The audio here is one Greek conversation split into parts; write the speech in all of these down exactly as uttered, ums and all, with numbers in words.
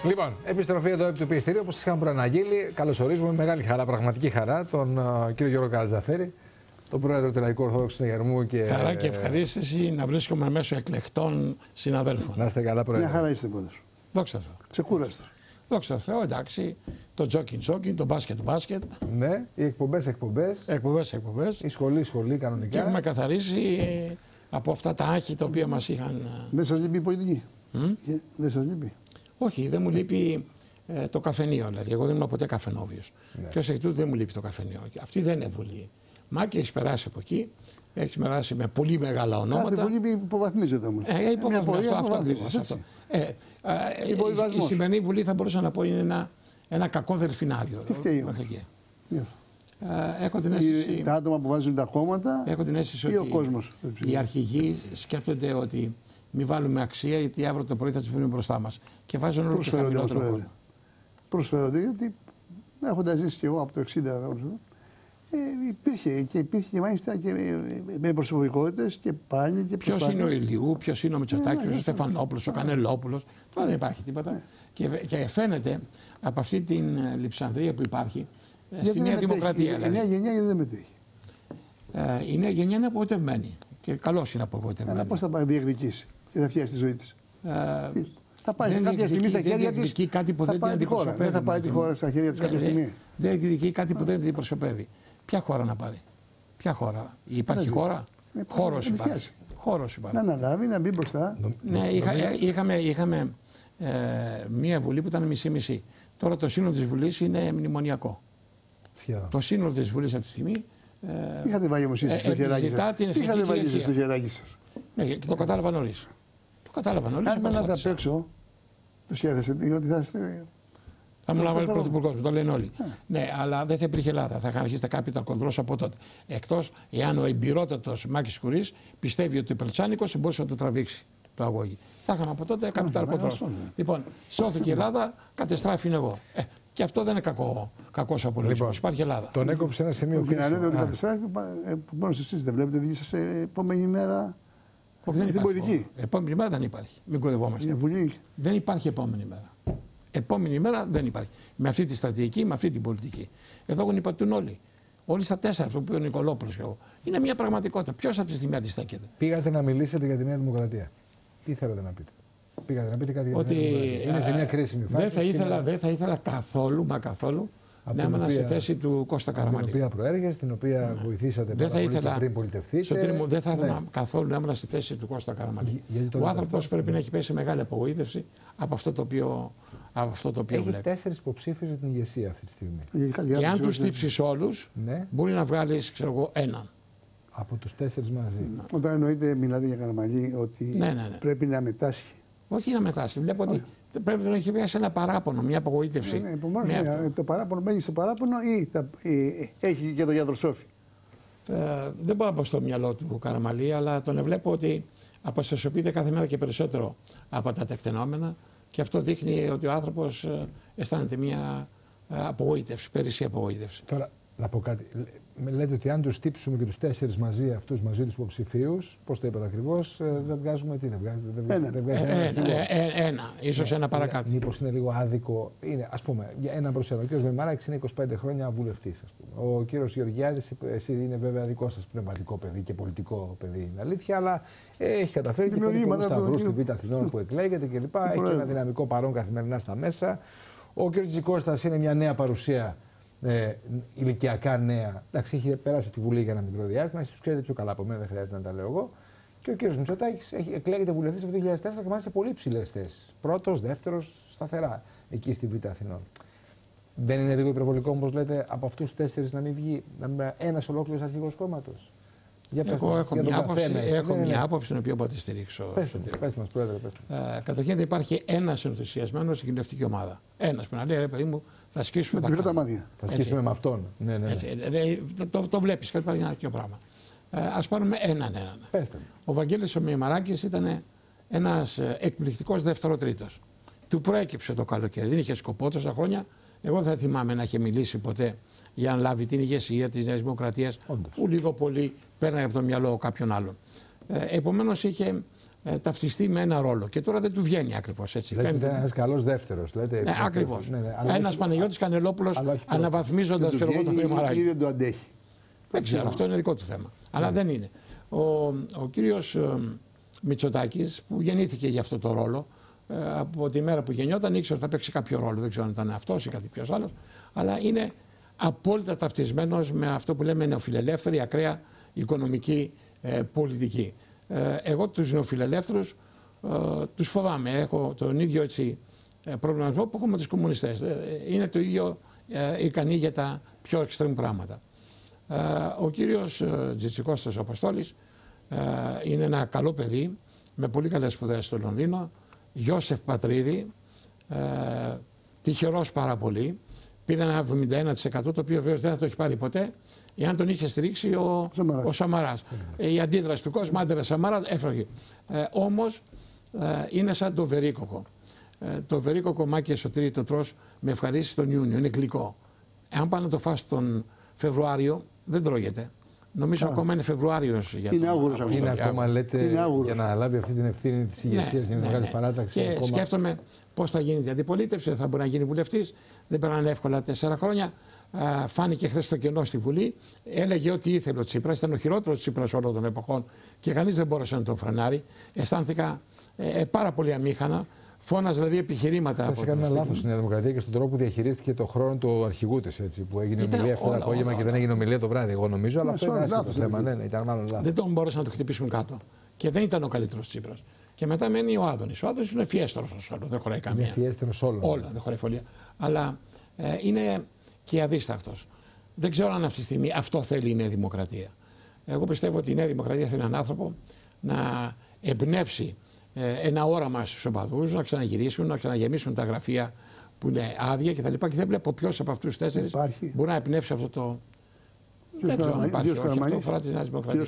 Λοιπόν, επιστροφή εδώ επί του πιεστηρίου, όπως είχαμε προαναγγείλει. Καλωσορίζουμε με μεγάλη χαρά, πραγματική χαρά, τον uh, κύριο Γιώργο Καρατζαφέρη, τον πρόεδρο του Λαϊκού Ορθόδοξου Συναγερμού. Και... Χαρά και ευχαρίστηση να βρίσκομαι μέσω εκλεκτών συναδέλφων. Να είστε καλά, πρόεδρε. Μια χαρά είστε, πρόεδρε. Δόξα τω Θεώ. Ξεκούραστος. Δόξα τω Θεώ, εντάξει. Το τζόκιν τζόκιν, το μπάσκετ μπάσκετ. Ναι, οι εκπομπές εκπομπές. Εκπομπές εκπομπές. Η σχολή σχολή κανονικά. Και έχουμε καθαρίσει από αυτά τα άχη τα οποία μας είχαν. Δεν σας λείπει η πολιτική. Mm? Δεν σας λείπει. Όχι, δεν μου λείπει ε, το καφενείο. Δηλαδή, εγώ δεν ήμουν ποτέ καφενόβιος. Ναι. Και ως εκ τούτου δεν μου λείπει το καφενείο. Αυτή δεν είναι βουλή. Μα και έχει περάσει από εκεί. Έχει περάσει με πολύ μεγάλα ονόματα. Κάθε βουλή υποβαθμίζεται όμως. Ε, υποβαθμίζεται. Αυτό, αυτό, αυτό. Ε, ε, ε, η, η σημερινή βουλή θα μπορούσα να πω είναι ένα, ένα κακό δελφινάριο. Τι φταίει μέχρι εκεί. Ε, έχω την αίσθηση, τα άτομα που βάζουν τα κόμματα έχω την αίσθηση ή ότι ο κόσμος. Οι αρχηγοί σκέπτονται ότι μην βάλουμε αξία γιατί αύριο το πρωί θα τους βρούμε μπροστά μας. Και βάζουν όλο και χαμηλότερο κόσμο. Προσφέρονται γιατί έχοντας ζήσει και εγώ από το εξήντα ε, υπήρχε και υπήρχε και μάλιστα και με προσωπικότητες και πάλι και ποιος είναι ο Ηλιού, ποιος είναι ο Μητσοτάκης, ποιος ο Στεφανόπουλος, ο Κανελόπουλος. Τώρα δεν υπάρχει τίποτα. Και, και φαίνεται από αυτή την λειψανδρία που υπάρχει στη Νέα Δημοκρατία. Η νέα γενιά γιατί δεν μετέχει. Ε, η νέα γενιά είναι απογοητευμένη. Και καλώς είναι απογοητευμένη. Αλλά πώς θα πάει διεκδικήσει και θα φτιάξει τη ζωή της. Ε, θα πάει σε κάποια στιγμή στα χέρια της. Κάτι που δεν την αντιπροσωπεύει. Δεν θα πάει τη χώρα στα χέρια της κάποια στιγμή. Δεν διεκδικεί κάτι που δεν την αντιπροσωπεύει. Ποια χώρα να πάρει. Ποια χώρα. Υπάρχει χώρα. Χώρος υπάρχει. Χώρος υπάρχει. Να αναλάβει, να μπει μπροστά. Ναι, είχα, είχαμε, είχαμε ε, μία βουλή που ήταν μισή-μισή. Τώρα το σύνολο της βουλής είναι μνημονιακό. Σχεδόν. Το σύνολο της βουλής αυτή τη στιγμή. Ε, είχατε βάλει όμως εσείς στο χεράκι σας. Είχατε βάλει εσείς στο χεράκι σας. Ναι, και το κατάλαβα νωρίς. Το κατάλαβα νωρίς. Αν μένατε απ' έξω, το σχέδεσαι, ότι θα είστε. Θα μου λάβει ο πρωθυπουργός μου, το λένε όλοι. Yeah. Ναι, αλλά δεν θα υπήρχε Ελλάδα. Θα είχαν αρχίσει τα capital controls από τότε. Εκτός εάν ο εμπειρότατος Μάκης Κουρής πιστεύει ότι ο Πελτσάνικος μπορούσε να το τραβήξει το αγώγι. Θα είχαμε από τότε capital controls. Λοιπόν, σώθηκε η Ελλάδα, κατεστράφει εγώ. Ε, και αυτό δεν είναι κακό, κακός απολογισμός. Λοιπόν, υπάρχει Ελλάδα. Τον έκοψε ένα σημείο και να λέτε ότι κατεστράφει, μόνο εσείς δεν βλέπετε δική σας επόμενη μέρα. Όχι, δεν υπάρχει. Επόμενη μέρα δεν υπάρχει. Μην κορευόμαστε. Δεν υπάρχει επόμενη μέρα. Επόμενη μέρα δεν υπάρχει. Με αυτή τη στρατηγική, με αυτή την πολιτική. Εδώ γονιπατούν όλοι. Όλοι στα τέσσερα, αυτό που είπε ο Νικολόπουλος και εγώ. Είναι μια πραγματικότητα. Ποιος από τη στιγμή αντιστέκεται. Πήγατε να μιλήσετε για τη Νέα Δημοκρατία. Τι θέλετε να πείτε. Πήγατε να πείτε κάτι για τη Νέα Δημοκρατία. Είναι σε μια κρίσιμη φάση. Δεν θα ήθελα, δεν θα ήθελα καθόλου, μα καθόλου, να ήμουν στη θέση του Κώστα Καραμανλή. Την οποία προέργεστε, την οποία ναι. βοηθήσατε δεν πάρα θα ήθελα, πριν πολιτευτείτε. Μου, δεν θα ήθελα ναι. καθόλου να ήμουν στη θέση του Κώστα Καραμανλή. Ο άνθρωπος πρέπει ναι. να έχει πέσει μεγάλη απογοήτευση από αυτό το οποίο, από αυτό το οποίο έχει βλέπει. Τέσσερις υποψήφιους για την ηγεσία αυτή τη στιγμή. Εάν τους τύψεις όλους, ναι. μπορεί να βγάλεις, ξέρω εγώ, έναν. Από τους τέσσερις μαζί. Ναι. Όταν εννοείται, μιλάτε για Καραμανλή, ότι ναι, ναι, ναι. πρέπει να μετάσχει. Όχι να μετάσχει. Βλέπω ότι πρέπει να έχει πιάσει ένα παράπονο, μια απογοήτευση. Ναι, ναι, ναι, το παράπονο μένει στο παράπονο ή, τα, ή έχει και το γιατροσόφι. Ε, δεν μπορώ να πω στο μυαλό του Καραμανλή, αλλά τον βλέπω ότι αποστασιοποιείται κάθε μέρα και περισσότερο από τα τεκτενόμενα και αυτό δείχνει ότι ο άνθρωπος αισθάνεται μια απογοήτευση, περισσή απογοήτευση. Τώρα, να πω κάτι. Λέτε ότι αν τους τύψουμε και τους τέσσερις μαζί, αυτούς μαζί τους υποψηφίους, πώς το είπατε ακριβώς, δεν βγάζουμε τι, δεν βγάζετε. Δεν βγάζετε, ένα. Δεν βγάζετε ε, ένα, ε, ε, ένα, ίσως ναι, ένα παρακάτω. Μήπως είναι λίγο άδικο. Είναι, ας πούμε, για ένα προς ένα. Ο κύριος Δεμαράκης είναι είκοσι πέντε χρόνια βουλευτής, ας πούμε. Ο κύριος Γεωργιάδης, εσύ είναι βέβαια δικό σας πνευματικό παιδί και πολιτικό παιδί, είναι αλήθεια, αλλά έχει καταφέρει και παίρνει πολλούς σταυρούς στη Β' Αθηνών που εκλέγεται κλπ. Έχει και ένα δυναμικό παρόν καθημερινά στα μέσα. Ο κύριος Τζικώστας είναι μια νέα παρουσία. Ε, ηλικιακά νέα. Εντάξει, έχει περάσει τη Βουλή για ένα μικρό διάστημα. Εσείς τους ξέρετε πιο καλά από μένα, δεν χρειάζεται να τα λέω εγώ. Και ο κύριος Μητσοτάκης εκλέγεται βουλευτής από το δύο χιλιάδες τέσσερα και μάλιστα σε πολύ ψηλές θέσεις. Πρώτος, δεύτερος, σταθερά εκεί στη Β' Αθηνών. Δεν είναι λίγο υπερβολικό, όπως λέτε, από αυτούς τους τέσσερις να μην βγει ένας ολόκληρος αρχηγός κόμματος? Για Εγώ πέστε, έχω, για μια, άποψη, καθένα, έχω ναι, μια ναι. άποψη την οποία μπορώ να τη στηρίξω. Πέστε, πέστε μας, πρόεδρε. Πέστε. Ε, καταρχήν δεν υπάρχει ένας ενθουσιασμένος στην κοινωνιστική ομάδα. Ένας που να λέει, ρε παιδί μου, θα ασκήσουμε με τα τα μάτια. Θα ασκήσουμε με αυτόν. Ναι, ναι, ναι. Έτσι, δε, το, το, το βλέπεις, κάτι υπάρχει ένα τέτοιο πράγμα. Ε, ας πάρουμε έναν έναν. Πέστε. Ο Βαγγέλης ο Μημαράκης ήταν ένας εκπληκτικός δεύτερο-τρίτος. Του προέκυψε το καλοκαίρι. Δεν είχε σκοπό τόσα χρόνια. Εγώ δεν θυμάμαι να είχε μιλήσει ποτέ για να λάβει την ηγεσία της Νέας Δημοκρατίας, που λίγο πολύ πέρναγε από το μυαλό κάποιον άλλον. Ε, επομένως είχε ε, ταυτιστεί με ένα ρόλο. Και τώρα δεν του βγαίνει ακριβώς έτσι. Λέτε ότι είναι ένας καλός δεύτερος. Ναι, ακριβώς. Ναι, ναι, Ένας Παναγιώτης Κανελόπουλος αναβαθμίζοντας το Μημαράκη. Δεν το αντέχει. Δεν ξέρω, αυτό είναι δικό του θέμα. Αλλά ναι. δεν είναι. Ο, ο κύριος ε, Μητσοτάκης που γεννήθηκε για αυτό το ρόλο, ε, από τη μέρα που γεννιόταν ήξερε ότι θα παίξει κάποιο ρόλο. Δεν ξέρω αν ήταν αυτός ή κάτι πιο άλλο. Αλλά είναι απόλυτα ταυτισμένος με αυτό που λέμε νεοφιλελεύθερη, ακραία οικονομική ε, πολιτική. Ε, εγώ τους νεοφιλελεύθερους ε, τους φοβάμαι. Έχω τον ίδιο έτσι, ε, προβληματισμό που έχω με τους κομμουνιστές. Ε, είναι το ίδιο ε, ικανοί για τα πιο εξτρέμ πράγματα. Ε, ο κύριος ε, Τζιτσικώστας ο Αποστόλης ε, είναι ένα καλό παιδί με πολύ καλές σπουδές στο Λονδίνο. Γιώσεφ Πατρίδη, ε, τυχερός πάρα πολύ. Πήρε ένα εβδομήντα ένα τοις εκατό το οποίο βέβαια δεν θα το έχει πάρει ποτέ εάν τον είχε στηρίξει ο Σαμαράς. Ο Σαμαράς. Ε, η αντίδραση του κόσμου, άντρε Σαμαρά, έφραγε. Ε, όμως ε, είναι σαν το βερίκοκο. Ε, το βερίκοκο Μάκη Σωτήρη το τρως με ευχαρίστηση τον Ιούνιο, είναι γλυκό. Εάν πάνε να το φας τον Φεβρουάριο, δεν τρώγεται. Νομίζω Α. ακόμα είναι Φεβρουάριος για είναι τον άγουρος, είναι ακόμα λέτε είναι για να λάβει αυτή την ευθύνη της ηγεσίας για ναι, να βγάλει ναι. παράταξη. Και ακόμα... σκέφτομαι πώς θα γίνει η αντιπολίτευση, δεν θα μπορεί να γίνει βουλευτής. Δεν περνάνε εύκολα τέσσερα χρόνια. Α, φάνηκε χθες το κενό στη Βουλή. Έλεγε ότι ήθελε ο Τσίπρας. Ήταν ο χειρότερος Τσίπρας όλων των εποχών και κανείς δεν μπόρεσε να τον φρενάρει. Αισθάνθηκα ε, πάρα πολύ αμήχανα. Φώναζε δηλαδή επιχειρήματα. Θα έκανε ένα λάθος στη Νέα Δημοκρατία και στον τρόπο που διαχειρίστηκε το χρόνο του αρχηγού της. Που έγινε ήταν ομιλία αυτό το απόγευμα και δεν έγινε ομιλία το βράδυ. Εγώ νομίζω, αλλά αυτό είναι άσχετο θέμα. Ναι, ναι, ήταν μάλλον λάθος. Δεν τον μπόρεσαν να το χτυπήσουν κάτω. Και δεν ήταν ο καλύτερος Τσίπρας. Και μετά μένει ο Άδωνης. Ο Άδωνης είναι φιέστερος όλο, δεν χωράει καμία. Είναι φιέστερος όλο. Όλα, δεν χωράει φωλία. Αλλά ε, είναι και αδίστακτος. Δεν ξέρω αν αυτή τη στιγμή αυτό θέλει η Νέα Δημοκρατία. Εγώ πιστεύω ότι η Νέα Δημοκρατία θέλει έναν άνθρωπο να εμπνεύσει ε, ένα όραμα στους οπαδούς, να ξαναγυρίσουν, να ξαναγεμίσουν τα γραφεία που είναι άδεια κτλ. Και, και δεν βλέπω ποιος από αυτούς τους τέσσερις υπάρχει. Μπορεί να εμπνεύσει αυτό το. Δεν ξέρω αν υπάρχει. Όχι, αυτό αφορά τη Νέα Δημοκρατία.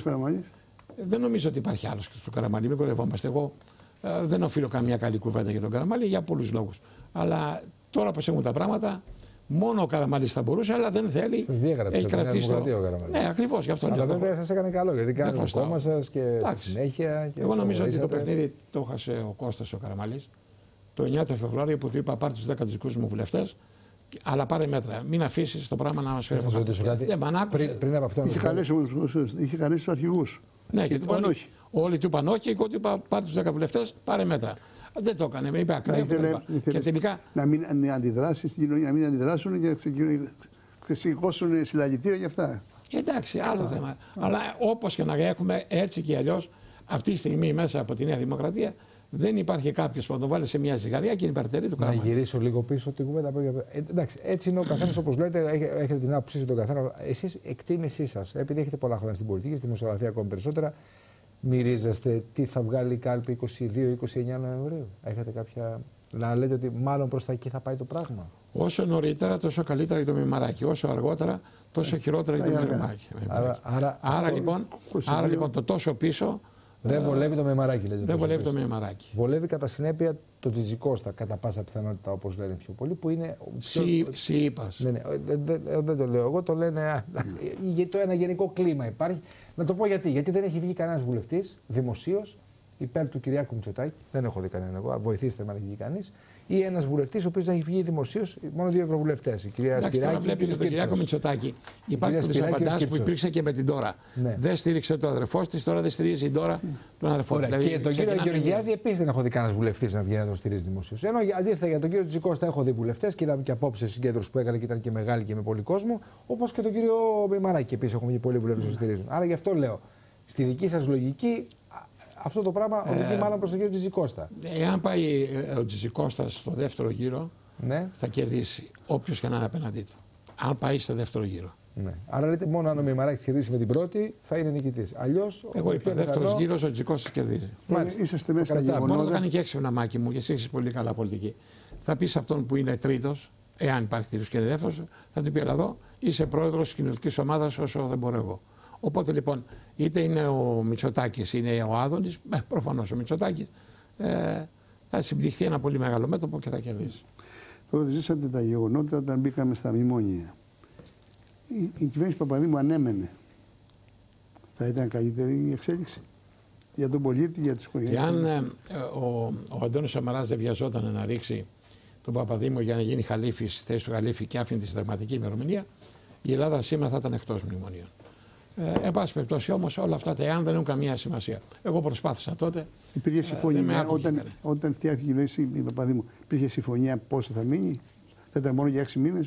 Δεν νομίζω ότι υπάρχει άλλος στο Καραμανλή. Μην κορευόμαστε. Εγώ ε, δεν οφείλω καμία καλή κουβέντα για τον Καραμανλή για πολλούς λόγους. Αλλά τώρα πως έχουν τα πράγματα, μόνο ο Καραμανλής θα μπορούσε, αλλά δεν θέλει. Σας διέγραψε. Έχει κρατήσει το. Ναι, ακριβώς γι' αυτό. Αλλά βέβαια σας έκανε καλό γιατί κάνετε το κόμμα σας και στη συνέχεια. Και εγώ νομίζω ότι το παιχνίδι το έχασε ο Κώστας ο Καραμανλής το εννιά το Φεβρουάριο που του είπα: πάρε τους δέκα δικούς μου βουλευτές. Αλλά πάρε μέτρα. Μην αφήσει το πράγμα να μα φέρει από κάτι. Πριν, πριν από αυτό. Είχε καλέσει του αρχηγούς. Ναι, και, και όλοι, όχι. όλοι του είπαν όχι, και εγώ του είπα: πάρε τους δέκα βουλευτές, πάρε μέτρα. Δεν το έκανε, με είπε ακραία. Και τελικά. Να μην αντιδράσει στην κοινωνία, να μην αντιδράσουν και να ξεσηκώσουν συλλαγητήρια για αυτά. Εντάξει, άλλο θέμα. Αλλά όπως και να έχουμε, έτσι και αλλιώς, αυτή τη στιγμή μέσα από τη Νέα Δημοκρατία. Δεν υπάρχει κάποιο που να τον βάλει σε μια ζυγαριά και είναι υπερτερή του Καραμανλή. Να γυρίσω λίγο πίσω την κουβέντα. Ε, εντάξει, έτσι είναι ο καθένας, όπως λέτε, έχετε την άποψή σας τον καθένα. Εσείς, εκτίμησή σας, επειδή έχετε πολλά χρόνια στην πολιτική, στη δημοσιογραφία ακόμη περισσότερα, μυρίζεστε τι θα βγάλει η κάλπη είκοσι δύο είκοσι εννέα Νοεμβρίου. Έχετε κάποια. Να λέτε ότι μάλλον προς τα εκεί θα πάει το πράγμα. Όσο νωρίτερα, τόσο καλύτερα για το Μημαράκι. Όσο αργότερα, τόσο χειρότερα για το Μημαράκι. Άρα, άρα, άρα, λοιπόν, άρα λοιπόν το τόσο πίσω. Δεν βολεύει το Μημαράκι, λέτε. Δεν βολεύει το Μημαράκι. Βολεύει κατά συνέπεια το Τζιτζικώστα, κατά πάσα πιθανότητα, όπως λένε πιο πολύ, που είναι. Συ είπας. Ναι, ναι, δεν, δεν το λέω εγώ, το λένε. Mm. Το ένα γενικό κλίμα υπάρχει. Να το πω γιατί. Γιατί δεν έχει βγει κανένας βουλευτής δημοσίως υπέρ του Κυριάκου Μητσοτάκη. Δεν έχω δει κανέναν εγώ. Βοηθήστε με αν έχει βγει κανείς. Ή ένας βουλευτής ο οποίος δεν έχει βγει δημοσίως, μόνο δύο ευρωβουλευτές. Η κυρία Σπυράκη. Τώρα βλέπει τον Κυριάκο Μητσοτάκη. Υπάρχει το δισαβαντάζ που υπήρξε και με την Ντόρα. Ναι. Δεν στήριξε τον αδερφό τη, τώρα δεν στηρίζει η Ντόρα τον αδερφό τη. Δηλαδή, και τον κύριο Γεωργιάδη επίσης δεν έχω δει κανένας βουλευτής να βγαίνει να τον στηρίζει δημοσίως. Ενώ αντίθετα για τον κύριο Τζικώστα έχω δει βουλευτές και είδαμε και απόψε συγκέντρωση που έκανε και ήταν και μεγάλη και με πολύ κόσμο. Όπως και τον κύριο Μημαράκη επίσης έχουν βγει πολλοί βουλευτές που στηρίζουν. Άρα γι' αυτό λέω, στη δική σας λογική. Αυτό το πράγμα οδηγεί ε, μάλλον προς τον κύριο Τζιτζικώστα. Εάν πάει ο Τζιτζικώστας στο δεύτερο γύρο, ναι. θα κερδίσει όποιος και να είναι απέναντί του. Αν πάει στο δεύτερο γύρο. Ναι. Άρα λέτε μόνο αν ο Μημαράκης κερδίσει με την πρώτη θα είναι νικητής. Αλλιώς. Εγώ είπα δεύτερος γύρος ο Τζιτζικώστας κερδίζει. Μάλιστα. Είσαστε μέσα στα γεγονότα. Μόνο το κάνει και έξυπνα, Μάκη μου, και εσύ έχεις πολύ καλά πολιτική. Θα πει αυτόν που είναι τρίτος, εάν υπάρχει τρίτος και δεύτερος, θα του πει: αλλά εδώ είσαι πρόεδρος της κοινωνικής ομάδας όσο δεν μπορώ εγώ. Οπότε λοιπόν, είτε είναι ο Μητσοτάκης είτε ο Άδωνης, ε, προφανώς ο Μητσοτάκης, ε, θα συμπτυχθεί ένα πολύ μεγάλο μέτωπο και θα κερδίσει. Τώρα ζήσατε τα γεγονότα όταν μπήκαμε στα μνημόνια. Η, η κυβέρνηση Παπαδήμου ανέμενε. Θα ήταν καλύτερη η εξέλιξη. Για τον πολίτη, για τις οικογένειες. Εάν ε, ο, ο Αντώνης Σαμαράς δεν βιαζόταν να ρίξει τον Παπαδήμο για να γίνει χαλίφη στη θέση του χαλίφη και άφηνε τη συνταγματική ημερομηνία, η Ελλάδα σήμερα θα ήταν εκτός μνημονίων. Ε, εν πάση περιπτώσει όμως όλα αυτά τα εάν δεν έχουν καμία σημασία. Εγώ προσπάθησα τότε. Υπήρχε συμφωνία ε, όταν, όταν φτιάχτηκε η κυβέρνηση, η Παπαδήμου, υπήρχε συμφωνία πόσο θα μείνει. Θα ήταν μόνο για έξι μήνες.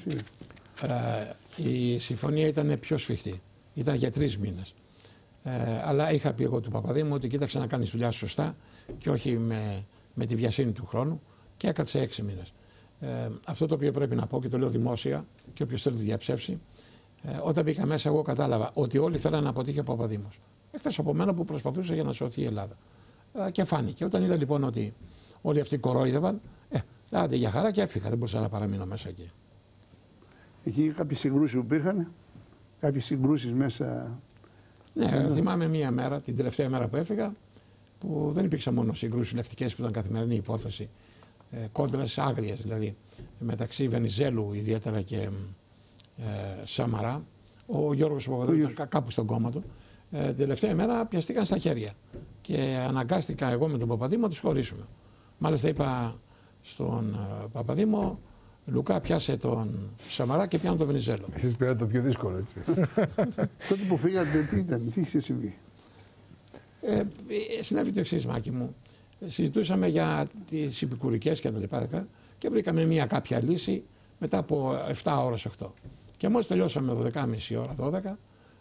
Ε, η συμφωνία ήταν πιο σφιχτή. Ήταν για τρεις μήνες. Ε, αλλά είχα πει εγώ του Παπαδήμου ότι κοίταξε να κάνεις δουλειά σωστά και όχι με, με τη βιασύνη του χρόνου και έκατσε έξι μήνες. Ε, αυτό το οποίο πρέπει να πω και το λέω δημόσια και όποιος θέλει να το διαψεύσει, ε, όταν μπήκα μέσα εγώ κατάλαβα ότι όλοι θέλαν να αποτύχει ο Παπαδήμος. Εκτός από μένα που προσπαθούσα για να σωθεί η Ελλάδα. Ε, και φάνηκε. Όταν είδα λοιπόν ότι όλοι αυτοί κορόιδευαν, ε, άντε για χαρά και έφυγα. Δεν μπορούσα να παραμείνω μέσα εκεί. Εκεί κάποιες συγκρούσεις που υπήρχαν, κάποιες συγκρούσεις μέσα. Ναι, θυμάμαι μία μέρα, την τελευταία μέρα που έφυγα, που δεν υπήρξαν μόνο συγκρούσεις λεκτικές που ήταν καθημερινή υπόθεση, ε, κόντρες άγριες δηλαδή, μεταξύ Βενιζέλου ιδιαίτερα και ε, Σαμαρά. Ο Γιώργος Παπαδόπουλος ήταν κάπου στον κόμμα του. Ε, την τελευταία μέρα πιαστήκαν στα χέρια και αναγκάστηκα εγώ με τον Παπαδήμο να τους χωρίσουμε. Μάλιστα είπα στον ε, Παπαδήμο, Λουκά, πιάσε τον Σαμαρά και πιάνε τον Βενιζέλο. Εσείς πήρατε το πιο δύσκολο, έτσι. Τότε που φύγατε, τι ήταν, τι είχε συμβεί. Ε, συνέβη το εξής, Μάκη μου. Συζητούσαμε για τις επικουρικές και τα λοιπά και βρήκαμε μια κάποια λύση μετά από επτά ώρες, οκτώ. Και μόλις τελειώσαμε δώδεκα και μισή ώρα, δώδεκα,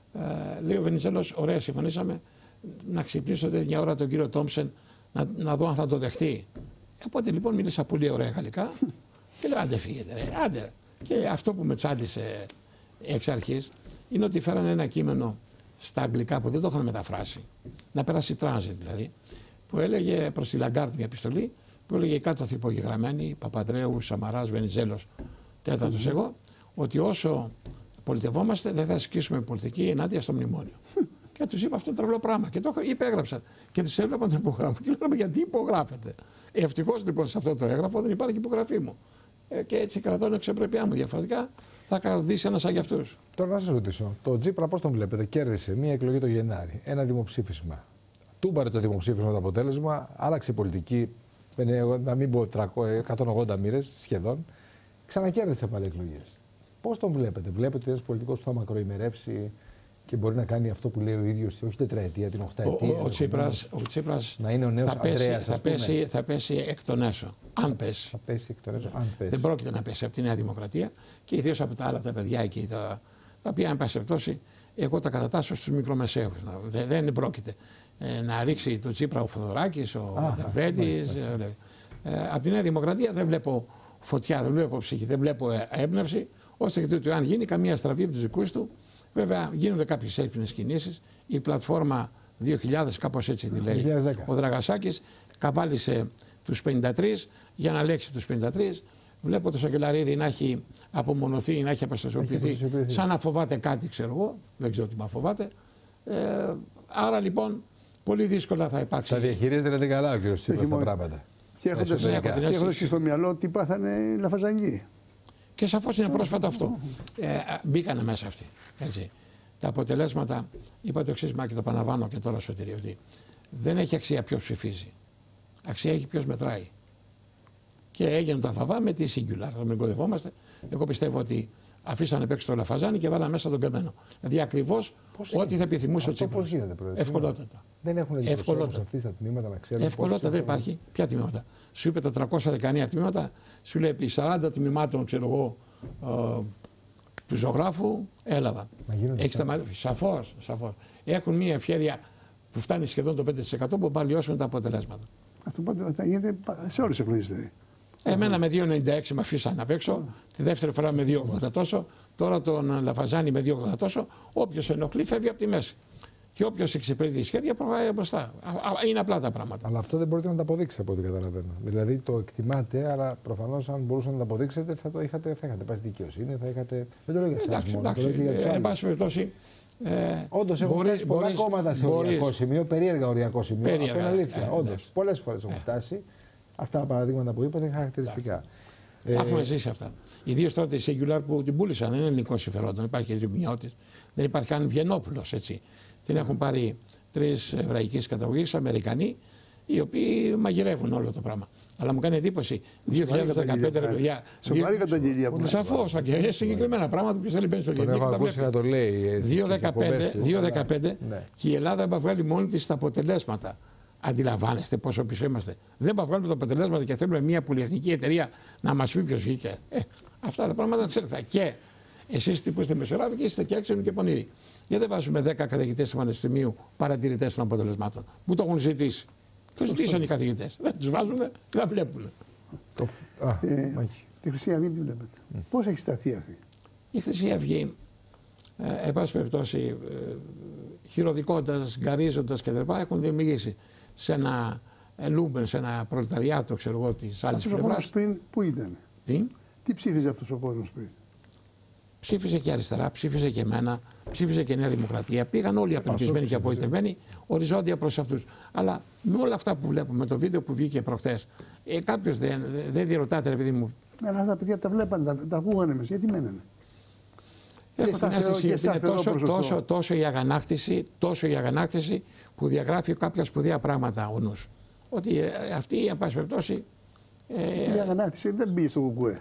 ε, λέει ο Βενιζέλος, ωραία, συμφωνήσαμε να ξυπνήσετε μια ώρα τον κύριο Τόμψεν να, να δω αν θα το δεχτεί. Οπότε λοιπόν μίλησα πολύ ωραία γαλλικά. Και λέω, άντε φύγετε, ρε, άντε. Και αυτό που με τσάντισε εξ αρχής είναι ότι φέρανε ένα κείμενο στα αγγλικά που δεν το είχαν μεταφράσει, να περάσει τράνζιτ δηλαδή, που έλεγε προς τη Λαγκάρτ μια επιστολή, που έλεγε κάτω υπογεγραμμένοι, Παπαντρέου, Σαμαράς, Βενιζέλος, τέταρτος mm-hmm. εγώ, ότι όσο πολιτευόμαστε δεν θα ασκήσουμε πολιτική ενάντια στο μνημόνιο. Και τους είπα αυτό το τρελό πράγμα. Και το υπέγραψαν. Και τους έβλεπαν το υπογράφο. Και λέγαμε, γιατί υπογράφετε. Ευτυχώς λοιπόν σε αυτό το έγγραφο δεν υπάρχει υπογραφή μου. Ε, και έτσι κρατώ την αξιοπρέπειά μου. Διαφορετικά θα κρατήσει ένα σαν αυτούς. Τώρα να σας ρωτήσω, το Τσίπρα πώς τον βλέπετε? Κέρδισε μία εκλογή το Γενάρη, ένα δημοψήφισμα. Τούμπαρε το δημοψήφισμα το αποτέλεσμα, άλλαξε η πολιτική, να μην πω εκατόν ογδόντα μοίρες σχεδόν. Ξανακέρδισε πάλι εκλογές. Πώς τον βλέπετε? Βλέπετε ότι ένας πολιτικός που θα μακροημερεύσει και μπορεί να κάνει αυτό που λέει ο ίδιος, όχι τετραετία, την οχταετία. Ο, ο, Τσίπρας, ο Τσίπρας να είναι ο νέος θα, πέσει, Ανδρέας, θα, πέσει, θα πέσει εκ των έσω. Αν πέσει. Θα πέσει εκ των έσω, αν πέσει. Δεν πρόκειται να πέσει από τη Νέα Δημοκρατία και ιδίως από τα άλλα τα παιδιά εκεί, τα, τα οποία, αν πάση περιπτώσει, εγώ τα κατατάσσω στους μικρομεσαίους. Δεν, δεν πρόκειται ε, να ρίξει το Τσίπρα ο Θοδωράκης, ο Λεβέντης. Ε, ε, από τη Νέα Δημοκρατία δεν βλέπω φωτιά, δεν βλέπω ψυχή, δεν βλέπω έμπνευση. Ώστε και τούτο, αν γίνει καμία στραβή από τους δικούς του, βέβαια γίνονται κάποιες έξυπνες κινήσεις. Η πλατφόρμα δύο χιλιάδες, κάπως έτσι τη λέει ο Δραγασάκης, καβάλισε τους πενήντα τρεις για να λέξει τους πενήντα τρεις. Βλέπω το Σακελαρίδη να έχει απομονωθεί, να έχει αποστασιοποιηθεί, σαν να φοβάται κάτι, ξέρω εγώ. Δεν ξέρω τι μα φοβάται. Ε, άρα λοιπόν πολύ δύσκολα θα υπάρξει. Θα διαχειρίζεται δηλαδή καλά ο κ. Τσίπρας τα πράγματα. Και έχοντας και στο μυαλό τι πάθανε Λαφαζανγοί. Και σαφώς είναι πρόσφατο αυτό. Ε, μπήκανε μέσα αυτοί. Έτσι. Τα αποτελέσματα, είπα το εξής, Μάκη, το επαναλαμβάνω και τώρα Σωτήρη, ότι δεν έχει αξία ποιος ψηφίζει. Αξία έχει ποιος μετράει. Και έγινε το αφαβά με τη Singular. Να μην κοδευόμαστε. Εγώ πιστεύω ότι αφήσανε παίξει το Λαφαζάνι και βάλανε μέσα τον Καμένο. Δηλαδή ακριβώς ό,τι θα επιθυμούσε ο Τσίπρας. Πώς γίνεται, Πρόεδρε? Ευκολότατα. Δεν έχουν εκπροσώπους αυτοί στα τμήματα να ξέρουν. Ευκολότατα δεν υπάρχει. Ποια τμήματα? Σου είπε τα τριακόσια δεκαεννέα τμήματα, σου λέει επί σαράντα τμήματων, ξέρω εγώ, ε, του ζωγράφου έλαβαν. Σαφώς, σαφώς. Έχουν μια ευχέρεια που φτάνει σχεδόν το πέντε τοις εκατό που παλιώσουν τα αποτελέσματα. Αυτό πάντα θα γίνεται σε όλες τις εκλογές δηλαδή. Εμένα με δύο ενενήντα έξι με αφήσαν απ' έξω, τη δεύτερη φορά με δύο ογδόντα τόσο, τώρα τον Λαφαζάνη με δύο ογδόντα τόσο. Όποιος ενοχλεί φεύγει από τη μέση. Και όποιος εξυπηρετεί σχέδια προχωράει μπροστά. Είναι απλά τα πράγματα. Αλλά αυτό δεν μπορείτε να το αποδείξετε από ό,τι καταλαβαίνω. Δηλαδή το εκτιμάτε, αλλά προφανώς αν μπορούσατε να το αποδείξετε θα το είχατε, θα είχατε πάει στη δικαιοσύνη, θα είχατε. Δεν το λέω για εσάς μόνο. Το λέω και για τους άλλους. Εν πάση περιπτώσει. Όντως έχουν φτάσει πολλά κόμματα σε οριακό σημείο, περίεργα οριακό σημείο. Αυτό είναι αλήθεια. Όντως. Πολλές φορές έχουν φτάσει. Αυτά τα παραδείγματα που είπατε είναι χαρακτηριστικά. Τα έχουμε ζήσει αυτά. Ιδίως τώρα τη Singular που την πούλησαν, δεν είναι ελληνικό συμφερόντων. Δεν υπάρχει Ρημιώτης, δεν υπάρχει καν Βιενόπουλος. Την έχουν πάρει τρεις εβραϊκής καταγωγής, Αμερικανοί, οι οποίοι μαγειρεύουν όλο το πράγμα. Αλλά μου κάνει εντύπωση δύο χιλιάδες δεκαπέντε ρε παιδιά. Σοβαρή καταγγελία. Σαφώς, και συγκεκριμένα πράγματα που θέλει μπαίνει στο Τον έχω ακούσει να το λέει. δύο δεκαπέντε και η Ελλάδα θα βγάλει μόνη της τα αποτελέσματα. Αντιλαμβάνεστε πόσο πίσω είμαστε. Δεν θα βγάλουμε τα αποτελέσματα και θέλουμε μια πολυεθνική εταιρεία να μας πει ποιος βγήκε. Ε, αυτά τα πράγματα ξέρετε. Και εσείς που είστε μεσοράβοι και είστε και έξυπνοι και πονηροί. Γιατί δεν βάζουμε δέκα καθηγητές του Πανεπιστημίου παρατηρητές των αποτελεσμάτων που το έχουν ζητήσει. Το ζητήσαν οι καθηγητές. Δεν τους βάζουν και τα βλέπουν. Ε, τη Χρυσή Αυγή τι βλέπετε. Mm. Πώς έχει σταθεί αυτή. Η Χρυσή Αυγή, ε, εν πάση περιπτώσει, ε, χειροδικώντας, γκαρίζοντας κτλ. Έχουν δημιουργήσει σε ένα λούμπεν, σε ένα προλεταριάτο, ξέρω εγώ, της άλλης πλευράς. Αυτός ο κόσμος πριν πού ήταν. Τι, τι ψήφιζε αυτός ο κόσμος πριν. Ψήφιζε και αριστερά, ψήφιζε και εμένα, ψήφιζε και Νέα Δημοκρατία. Πήγαν όλοι απελπισμένοι και απογοητευμένοι, οριζόντια προς αυτούς. Αλλά με όλα αυτά που βλέπουμε, το βίντεο που βγήκε προχθές, ε, κάποιος δεν, δεν διερωτάται, επειδή μου. Αλλά αυτά τα παιδιά τα βλέπανε, τα, τα ακούγανε μέσα. Γιατί μένανε. Έχω την αίσθηση ότι είναι τόσο, τόσο, τόσο, η αγανάκτηση, τόσο η αγανάκτηση που διαγράφει κάποια σπουδαία πράγματα ο νους. Ότι ε, αυτή, εν πάση περιπτώσει. Ε, η αγανάκτηση δεν μπήκε στο κουκουέ.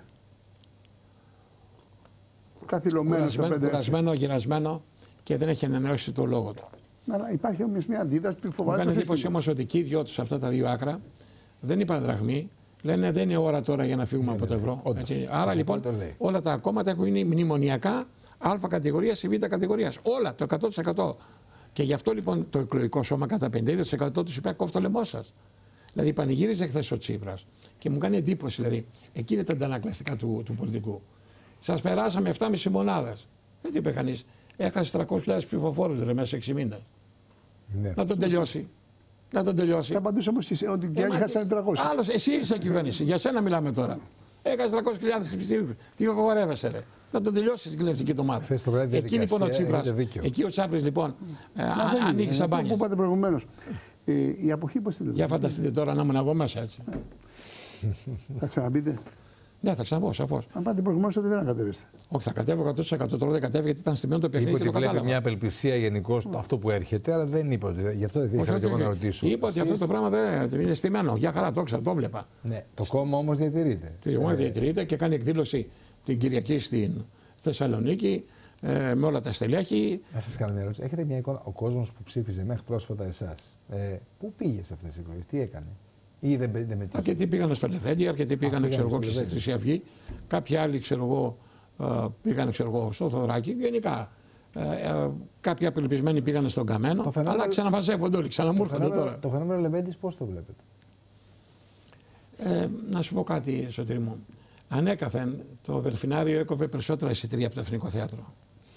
Καθυλωμένο στο πέντε. Κουρασμένο, γυρασμένο και δεν έχει ανανεώσει το λόγο του. Αλλά υπάρχει όμως μια αντίδραση που φοβάται. Μου κάνει εντύπωση όμως ότι και οι δυο τους αυτά τα δύο άκρα δεν είπαν δραχμή. Λένε δεν είναι ώρα τώρα για να φύγουμε ναι, από το ευρώ. Όντως, άρα λοιπόν όλα τα κόμματα έχουν γίνει μνημονιακά Α κατηγορία ή Β κατηγορία. Όλα το εκατό τοις εκατό. Και γι' αυτό λοιπόν το εκλογικό σώμα κατά πενήντα τοις εκατό του είπε κόφτω το λαιμό σας. Δηλαδή πανηγύριζε χθες ο Τσίπρας και μου κάνει εντύπωση, δηλαδή, εκεί είναι τα αντανακλαστικά του, του πολιτικού. Σας περάσαμε επτά κόμμα πέντε μονάδες. Δεν τι είπε κανείς. Έχασε τριακόσιες χιλιάδες ψηφοφόρους ρε, μέσα σε έξι μήνες. Ναι. Να τον τελειώσει. Να τον τελειώσει. Θα απαντήσω όμως ότι και άλλοι χάσανε τριακόσιες. Άλλος, εσύ είσαι κυβέρνηση. Για σένα μιλάμε τώρα. Έχασε τριακόσιες χιλιάδες ψηφοφόρους. Τι χορεύεσαι, ρε. Να τον τελειώσει την κοινωνική του ομάδα. Εκεί λοιπόν ο Τσίπρας. Εκεί ο Τσάπρης λοιπόν ανοίγει σαμπάνια. Που είπατε προηγουμένως. Η αποχή πώς τη βλέπετε. Για φανταστείτε τώρα να ήμουν εγώ μέσα έτσι. Θα ξαναπείτε. Ναι, θα ξαναπώ, σαφώς. Αν πάτε προηγουμένως ότι δεν ανακατεύεστε. Όχι, θα κατέβω εκατό τοις εκατό. Τώρα δεν κατέβει γιατί ήταν στημένο το παιχνίδι. Είπε ότι βλέπει μια απελπισία γενικώς αυτό που έρχεται, αλλά δεν είπε ότι. Γι' αυτό δεν ήθελα και εγώ να ρωτήσω. Είπα ότι αυτό το πράγμα δεν είναι στημένο. Για χαρά το ήξερα, το βλέπα. Ναι, το κόμμα όμως διατηρείται. Το κόμμα διατηρείται και κάνει εκδήλωση την Κυριακή στην Θεσσαλονίκη ε, με όλα τα στελέχη. Να σας κάνω μια ερώτηση. Έχετε μια εικόνα, ο κόσμος που ψήφιζε μέχρι πρόσφατα εσάς, ε, πού πήγε σε αυτές τις εκλογές, τι έκανε. Ή δεν, δεν μετήχε. Αρκετοί πήγαν στο Λεβέντι, αρκετοί πήγαν ξέρω εγώ, και στη Χρυσή Αυγή. Κάποιοι άλλοι ξέρω εγώ, πήγαν ξέρω εγώ, στο Θοδωράκι. Γενικά. Ε, ε, κάποιοι απελπισμένοι πήγαν στον Καμένο. Φαινόμενο... Αλλά ξαναβαζεύονται όλοι, ξαναμούρφονται τώρα. Το φαινόμενο Λεβέντης πώς το βλέπετε. Ε, να σου πω κάτι, Σωτήρη μου. Ανέκαθεν το Δελφινάριο έκοβε περισσότερα εισιτήρια από το Εθνικό Θέατρο.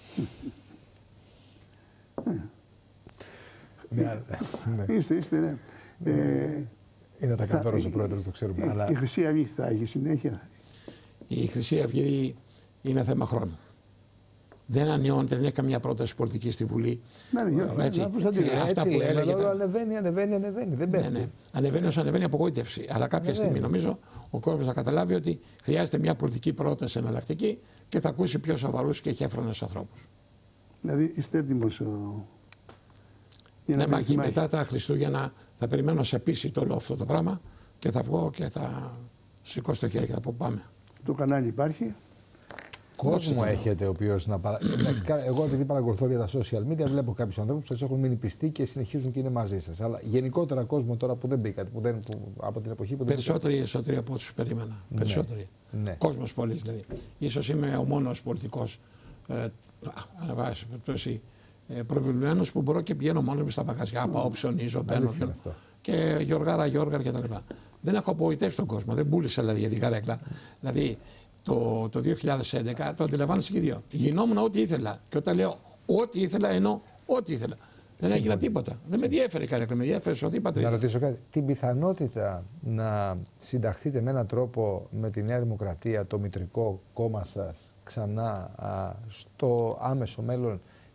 Είστε, είστε, ναι. Είναι τα κατόρος ο πρόεδρος, το ξέρουμε. Η, αλλά... η Χρυσή Αυγή θα έχει συνέχεια. Η Χρυσή Αυγή είναι θέμα χρόνου. Δεν ανιώνεται, δεν έχει καμία πρόταση πολιτική στη Βουλή. Ναι, ναι, έτσι, ναι, έτσι, έτσι, αυτά έτσι, που έλεγε. Εδώ ανεβαίνει, ανεβαίνει, ανεβαίνει. Δεν πέφτει. Ναι, ναι. Ανεβαίνει όσο ανεβαίνει απογοήτευση. Αλλά κάποια ανεβαίνει. στιγμή νομίζω ο κόσμος θα καταλάβει ότι χρειάζεται μια πολιτική πρόταση εναλλακτική και θα ακούσει πιο σοβαρούς και χέφρονες ανθρώπους. Δηλαδή είστε έτοιμος. Ο... Ναι, μα και μετά τα Χριστούγεννα θα περιμένω να σε πείσει το όλο αυτό το πράγμα και θα βγω και θα σηκώσω το χέρι και θα πω πάμε. Το κανάλι υπάρχει. Κόσμο έχετε ο οποίο να παρα... Εγώ επειδή παρακολουθώ για τα social media βλέπω κάποιους ανθρώπους που σας έχουν μείνει πιστοί και συνεχίζουν και είναι μαζί σας. Αλλά γενικότερα κόσμο τώρα που δεν μπήκατε, που δεν, που, από την εποχή που δεν περισσότεροι, περισσότεροι από όσους περίμενα. Ναι. Περισσότεροι. Ναι. Κόσμος πολύ δηλαδή. Ίσως είμαι ο μόνος πολιτικός ε, ε, προβεβλημένος που μπορώ και πηγαίνω μόνος μου στα μαγαζιά, πάω, ψωνίζω, μπαίνω και Γιωργάρα, Γιώργαρ κτλ. Δεν έχω απογοητεύσει τον κόσμο, δεν πούλησα δηλαδή για την καρέκλα. Δηλαδή, Το, το δύο χιλιάδες έντεκα το αντιλαμβάνεσαι και οι δύο. Γινόμουν ό,τι ήθελα. Και όταν λέω ό,τι ήθελα, εννοώ ό,τι ήθελα. Δεν έγινα τίποτα. Δεν με διέφερε η καρέκλα, με διέφερε σωτή πατρίδα. Να ρωτήσω κάτι. Την πιθανότητα να συνταχθείτε με έναν τρόπο με τη Νέα Δημοκρατία, το μητρικό κόμμα σας, ξανά α, στο άμεσο μέλλον,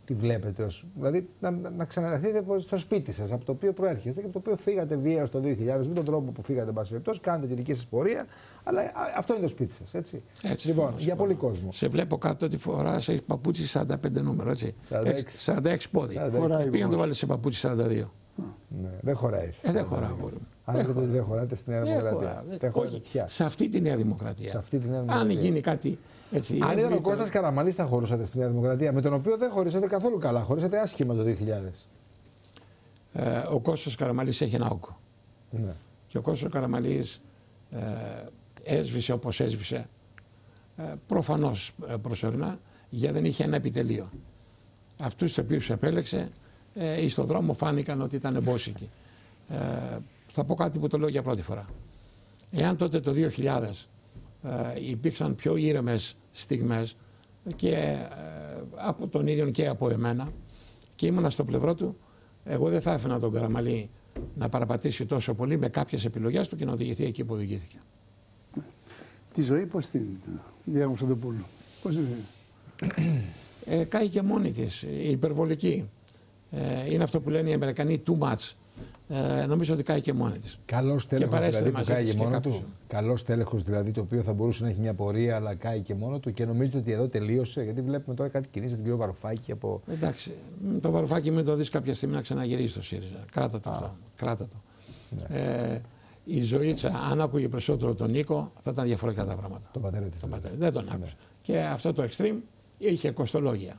τι βλέπετε, ως, δηλαδή να, να ξαναδεχτείτε στο σπίτι σας, από το οποίο προέρχεστε και από το οποίο φύγατε βία στο δύο χιλιάδες, με τον τρόπο που φύγατε, εν πάση περιπτώσει, κάνετε τη δική σας πορεία, αλλά αυτό είναι το σπίτι σας. Έτσι. Έτσι λοιπόν, φωνώς, για πολύ κόσμο. Σε βλέπω κάτω τη φορά σε παπούτσι σαράντα πέντε νούμερο, έτσι. σαράντα έξι πόδι. Πήγαν το βάλει σε παπούτσι σαράντα δύο. Ναι, δεν χωράει. Ε, δεν χωράει. Αν δεν, δεν, δεν χωράτε στη Νέα Δημοκρατία. Όχι, σε αυτή τη Νέα Δημοκρατία. Σε αυτή τη Νέα Δημοκρατία. Αν γίνει κάτι έτσι. Αν ήταν ο Κώστας Καραμανλής θα χωρούσατε στη Νέα Δημοκρατία, με τον οποίο δεν χωρίσατε καθόλου καλά. Χωρίσατε άσχημα το δύο χιλιάδες. Ε, ο Κώστας Καραμανλής έχει ένα όγκο. Ναι. Και ο Κώστας Καραμανλής ε, έσβησε όπως έσβησε. Ε, προφανώς ε, προσωρινά, γιατί δεν είχε ένα επιτελείο. Αυτούς τους οποίους επέλεξε, ε, στον δρόμο φάνηκαν ότι ήταν εμπόσικοι. Ε, θα πω κάτι που το λέω για πρώτη φορά. Εάν τότε το δύο χιλιάδες ε, υπήρξαν πιο ήρεμες στιγμές και ε, από τον ίδιο και από εμένα και ήμουνα στο πλευρό του, εγώ δεν θα άφηνα τον Καραμανλή να παραπατήσει τόσο πολύ με κάποιες επιλογές του και να οδηγηθεί εκεί που οδηγήθηκε. Τη ζωή πώς την Διάκο Κωνσταντοπούλου, πώς την ε, Κάει και μόνη της, υπερβολική. Ε, είναι αυτό που λένε οι Αμερικανοί too much. Ε, νομίζω ότι κάει και μόνη της. Καλός τέλεχος δηλαδή που κάει και μόνο κάποιους. του. Καλός τέλεχος δηλαδή το οποίο θα μπορούσε να έχει μια πορεία αλλά κάει και μόνο του και νομίζετε ότι εδώ τελείωσε, γιατί βλέπουμε τώρα κάτι κινήσει τον κύριο Βαρουφάκη από. Εντάξει, το Βαρουφάκη μην το δεις κάποια στιγμή να ξαναγυρίσει στο ΣΥΡΙΖΑ. Κράτα το αυτό. Κράτα το. Ναι. Ε, η Ζωήτσα, αν άκουγε περισσότερο τον Νίκο, θα ήταν διαφορετικά τα πράγματα. Το πατέρα της. Δεν τον άκουσε. Ναι. Και αυτό το extreme είχε κοστολόγια.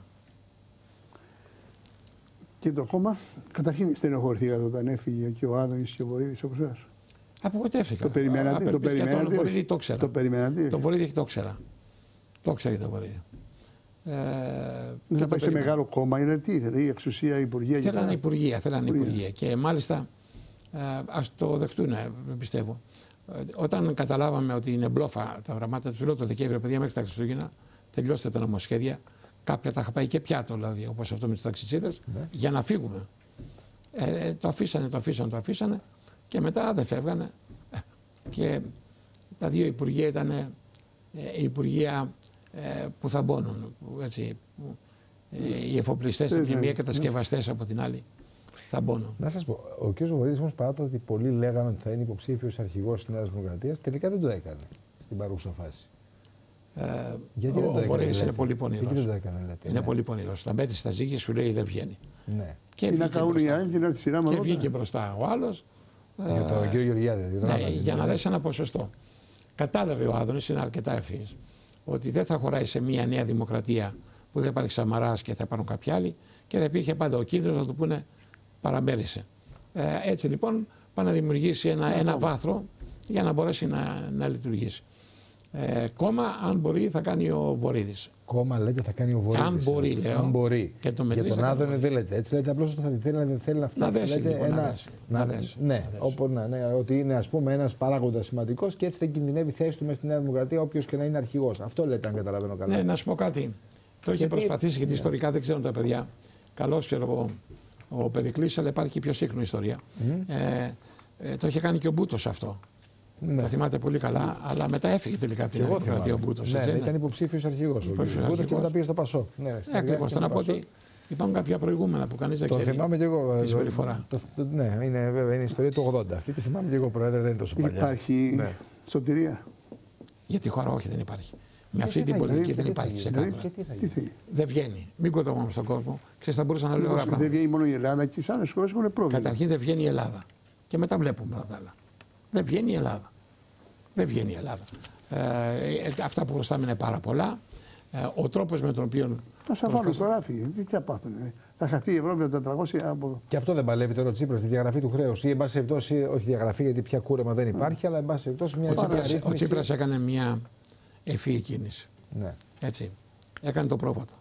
Και το κόμμα, καταρχήν στενοχωρηθήκατε όταν έφυγε και ο Άδωνης και ο Βορίδης από εσάς. Απογοητεύτηκα. Το περιμένατε, το περιμένατε. Το Βορίδη το ξέρα. Το περιμένατε. Το Βορίδη το ξέρα. Το ξέρει το Βορίδη. Ε, δεν θα πάει σε μεγάλο κόμμα, είναι τι ήθελε, η εξουσία, η υπουργεία. Θέλανε υπουργεία, θέλανε υπουργεία. Και μάλιστα ας το δεχτούν, πιστεύω. Όταν καταλάβαμε ότι είναι μπλόφα τα πράγματα, του λέω το Δεκέμβριο, παιδιά, μέχρι τα Χριστούγεννα, τελειώστε τα νομοσχέδια. Κάποια τα είχα πάει και πιάτο, δηλαδή, όπως αυτό με τους ταξιτσίδες, ναι. για να φύγουμε. Ε, το αφήσανε, το αφήσανε, το αφήσανε και μετά δεν φεύγανε. Και τα δύο υπουργεία ήταν ε, υπουργεία ε, που θα μπώνουν. Έτσι, που, ε, οι εφοπλιστές από τη μία και κατασκευαστές από την άλλη θα μπώνουν. Να σας πω, ο κ. Βορίδης όμως παρά το ότι πολλοί λέγανε ότι θα είναι υποψήφιος αρχηγός της Νέας Δημοκρατίας, τελικά δεν το έκανε στην παρούσα φάση. Ε, γιατί ο ο Βορίδης είναι πολύ πονηρός. Γιατί δεν το έκανε, λέτε. Είναι ναι. πολύ πονηρός. Τα μπέτει στα ζύγια σου λέει δεν βγαίνει. Ναι. Και να καούν οι άλλοι, να έρθει σειρά με Και βγήκε μπροστά ο άλλος. Για τον κύριο Γεωργιάδη. Ναι, Άδωνη, για να δέσει ένα ποσοστό. Κατάλαβε ο Άδωνης, είναι αρκετά ευφύης, ότι δεν θα χωράει σε μια νέα δημοκρατία που δεν υπάρχει Σαμαράς και θα υπάρχουν κάποιοι άλλοι και θα υπήρχε πάντα ο κίνδυνος να του πούνε παραμπέρισε. Ε, έτσι λοιπόν πάει να δημιουργήσει ένα, ένα βάθρο για να μπορέσει να, να λειτουργήσει. Ε, κόμμα, αν μπορεί, θα κάνει ο Βορίδης. Κόμμα λέτε θα κάνει ο Βορίδης. Αν μπορεί, λέω. Αν μπορεί. Και το για τον Άδωνη δεν λέτε έτσι. Λέτε απλώς ότι θα θέλει, δεν θέλει να φτιάξει. Να δέσει, λέτε, λοιπόν, ένα, να δέσει. Να, να δέσει, ναι, να δέσει. Όπου, ναι, ναι, ότι είναι ας πούμε ένας παράγοντας σημαντικός και έτσι δεν κινδυνεύει θέση του μες στη Νέα Δημοκρατία όποιος και να είναι αρχηγός. Αυτό λέτε, αν καταλαβαίνω καλά. Ναι, να σου πω κάτι. Το είχε γιατί... προσπαθήσει γιατί ναι. ιστορικά δεν ξέρουν τα παιδιά. Καλώς ξέρω εγώ ο Περικλής, αλλά υπάρχει και πιο σύγχρονη ιστορία. Mm. Ε, ε, το είχε κάνει και ο Μπούτος αυτό. Ναι. Το θυμάται πολύ καλά, αλλά μετά έφυγε τελικά από την Δημοκρατία ο Μπούτος. Ναι, ναι, ήταν υποψήφιος αρχηγός. Ο Μπούτος και μετά πήγε στο Πασό. Ναι, ακριβώς. Να πω ότι υπάρχουν κάποια προηγούμενα που κανείς δεν ξέρει. Το θυμάμαι και εγώ. Τη συμπεριφορά. Το, το, ναι, είναι βέβαια είναι η ιστορία του ογδόντα. Αυτή τη θυμάμαι και εγώ, Πρόεδρε, δεν είναι τόσο παλιά. Υπάρχει ναι. σωτηρία. Για τη χώρα, όχι, δεν υπάρχει. Με αυτή την πολιτική δεν υπάρχει ξεκάθαρα. Δεν βγαίνει. Μην κοντόμαστε στον κόσμο. Ξέρεις, θα μπορούσα να λέω ωραία πράγματα. Δεν βγαίνει μόνο η Ελλάδα και οι άλλες χώρες έχουν πρόβλημα. Καταρχήν δεν βγαίνει η Ελλάδα. Και μετά βλέπουμε τα άλλα. Δεν βγαίνει η Ελλάδα. Δεν βγαίνει η Ελλάδα. Ε, αυτά που χρωστάμε είναι πάρα πολλά. Ε, ο τρόπος με τον οποίο. Θα στα βάλω στο ράφι. Τι θα πάθουν. Θα χαθεί η Ευρώπη από τα τετρακόσια από. Και αυτό δεν παλεύει τώρα ο Τσίπρας στη διαγραφή του χρέους. Ή εν πάση περιπτώσει, όχι διαγραφή γιατί πια κούρεμα δεν υπάρχει, mm. αλλά εν πάση περιπτώσει μια ρύθμιση. Ο Τσίπρας έκανε μια ευφυή κίνηση. Ναι. Έτσι. Έκανε το πρόβατο.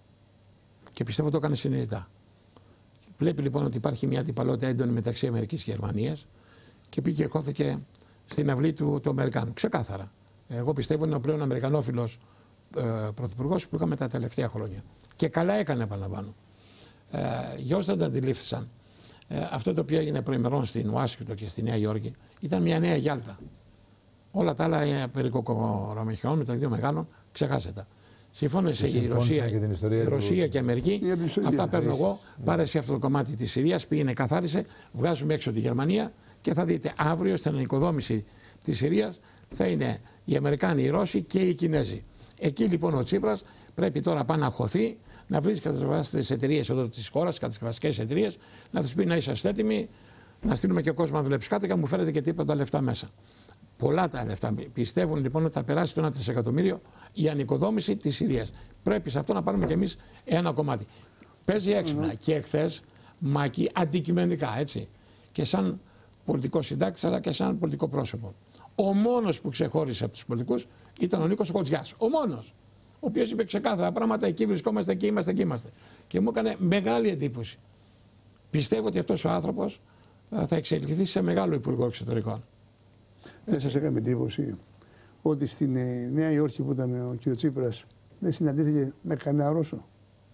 Και πιστεύω το έκανε συνειδητά. Βλέπει λοιπόν ότι υπάρχει μια αντιπαλότητα έντονη μεταξύ Αμερικής και Γερμανίας και πήγε και κόθηκε στην αυλή του, του Αμερικάνου. Ξεκάθαρα. Εγώ πιστεύω είναι ο πλέον Αμερικανόφιλος ε, πρωθυπουργός που είχαμε τα τελευταία χρόνια. Και καλά έκανε, επαναλαμβάνω. Ε, για όσοι δεν τα αντιλήφθησαν, ε, αυτό το οποίο έγινε προημερών στην Ουάσιγκτον και στη Νέα Υόρκη ήταν μια νέα Γιάλτα. Όλα τα άλλα περί κοκορομιχιών με τα δύο μεγάλων, ξεχάσετε τα. Συμφώνησε η Ρωσία, και, την ιστορία η Ρωσία του... και η Αμερική. Αυτά παίρνω εγώ. Πάρε εσύ αυτό το κομμάτι της Συρίας, πήγαινε, καθάρισε, βγάζουμε έξω τη Γερμανία και θα δείτε αύριο στην ανοικοδόμηση της Συρίας θα είναι οι Αμερικάνοι, οι Ρώσοι και οι Κινέζοι. Εκεί λοιπόν ο Τσίπρας πρέπει τώρα πάνω να χωθεί, να βρει τις κατασκευαστικές εταιρείες εδώ της χώρας, κατασκευαστικές εταιρείες, να τους πει να είσαστε έτοιμοι, να στείλουμε και κόσμο να δουλέψει κάτω και να μου φέρετε και τίποτα λεφτά μέσα. Πολλά τα λεφτά. Πιστεύουν λοιπόν ότι θα περάσει το ένα τρισεκατομμύριο η ανοικοδόμηση της Συρίας. Πρέπει σε αυτό να πάρουμε κι εμείς ένα κομμάτι. Παίζει έξυπνα mm-hmm. και εχθές, Μάκη, αντικειμενικά έτσι. Και σαν πολιτικό συντάκτη αλλά και σαν πολιτικό πρόσωπο. Ο μόνος που ξεχώρισε από τους πολιτικούς ήταν ο Νίκος Χοτζιάς. Ο μόνος. Ο οποίος είπε ξεκάθαρα πράγματα, εκεί βρισκόμαστε, εκεί είμαστε, εκεί είμαστε. Και μου έκανε μεγάλη εντύπωση. Πιστεύω ότι αυτός ο άνθρωπος θα εξελιχθεί σε μεγάλο υπουργό εξωτερικών. Δεν σας έκανε εντύπωση ότι στην ε, Νέα Υόρκη που ήταν ο κ. Τσίπρας δεν συναντήθηκε με κανένα Ρώσο?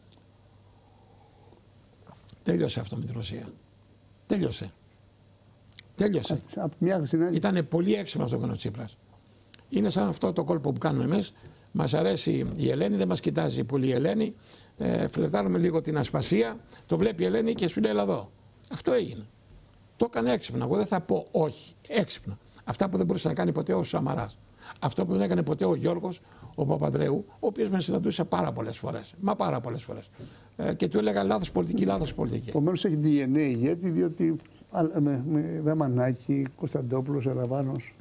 Τέλειωσε αυτό με τη Ρωσία. Τέλειωσε. Τέλειωσε. Ήταν πολύ έξυπνο αυτό που έκανε ο Τσίπρας. Είναι σαν αυτό το κόλπο που κάνουμε εμείς. Μας αρέσει η Ελένη, δεν μας κοιτάζει πολύ η Ελένη. Ε, φλερτάρουμε λίγο την ασπασία. Το βλέπει η Ελένη και σου λέει έλα εδώ. Αυτό έγινε. Το έκανε έξυπνα. Εγώ δεν θα πω όχι. Έξυπνα. Αυτά που δεν μπορούσε να κάνει ποτέ ο Σαμαράς. Αυτό που δεν έκανε ποτέ ο Γιώργος, ο Παπανδρέου, ο οποίος με συναντούσε πάρα πολλές φορές. Μα πάρα πολλές φορές. Ε, και του έλεγα λάθος πολιτική, λάθος πολιτική. Επομένως έχει ντι εν έι ηγέτη, διότι με, με Δαμανάκη, Κωνσταντόπουλος, Αραβάνος.